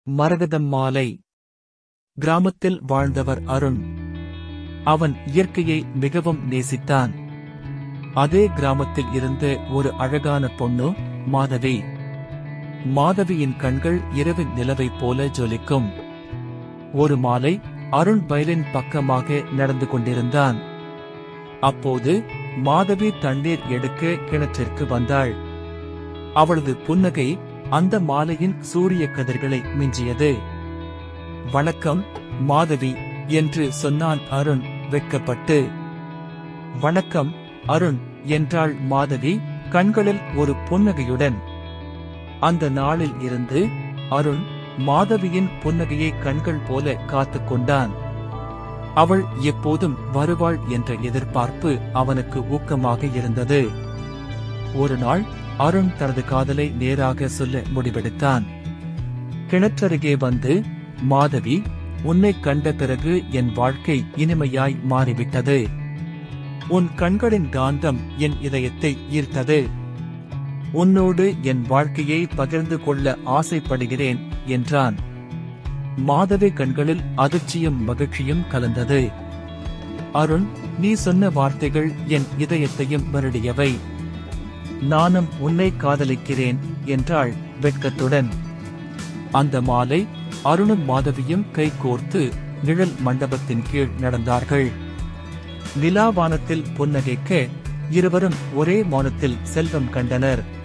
மரகதம் மாலை. கிராமத்தில் வாழ்ந்தவர் அருண். அவன் இயற்கையை மிகவும் நேசித்தான். அதே கிராமத்தில் இருந்த ஒரு அழகான பொண்ணு மாதவி. மாதவியின் கண்கள் இரவின் நிலவைப் போல ஜொலிக்கும். ஒரு மாலை அருண் வயலின் பக்கமாக நடந்து கொண்டிருந்தான். அப்போது மாதவி தண்ணீர் எடுக்க கிணற்றிற்கு வந்தாள். அவளது புன்னகை அந்த மாலையின் சூரிய கதிர்களை மிஞ்சியது. "வணக்கம் மாதவி" என்று சொன்னான் அருண் வெட்கப்பட்டு. "வணக்கம் அருண்" என்றாள் மாதவி கண்களில் ஒரு புன்னகையுடன். அந்த நாளில் இருந்து அருண் மாதவியின் புன்னகையை கண்கள் போல காத்துக் கொண்டான். அவள் எப்போதும் வருவாள் என்ற எதிர்பார்ப்பு அவனுக்கு ஊக்கமாக இருந்தது. ஒரு நாள் அருண் தனது காதலை நேராக சொல்ல முடிவெடுத்தான். கிணற்றருகே வந்து, "மாதவி, உன்னைக் கண்ட பிறகு என் வாழ்க்கை இனிமையாய் மாறிவிட்டது. உன் கண்களின் காந்தம் என் இதயத்தை ஈர்த்தது. உன்னோடு என் வாழ்க்கையை பகிர்ந்து கொள்ள ஆசைப்படுகிறேன்" என்றான். மாதவி கண்களில் அதிர்ச்சியும் மகிழ்ச்சியும் கலந்தது. "அருண், நீ சொன்ன வார்த்தைகள் என் இதயத்தையும் வருடியவை. நானும் உன்னை காதலிக்கிறேன்" என்றாள் வெட்கத்துடன். அந்த மாலை அருணும் மாதவியும் கைகோர்த்து நிழல் மண்டபத்தின் கீழ் நடந்தார்கள். நிலாவானத்தில் புன்னகைக்க இருவரும் ஒரே மௌனத்தில் செல்வம் கண்டனர்.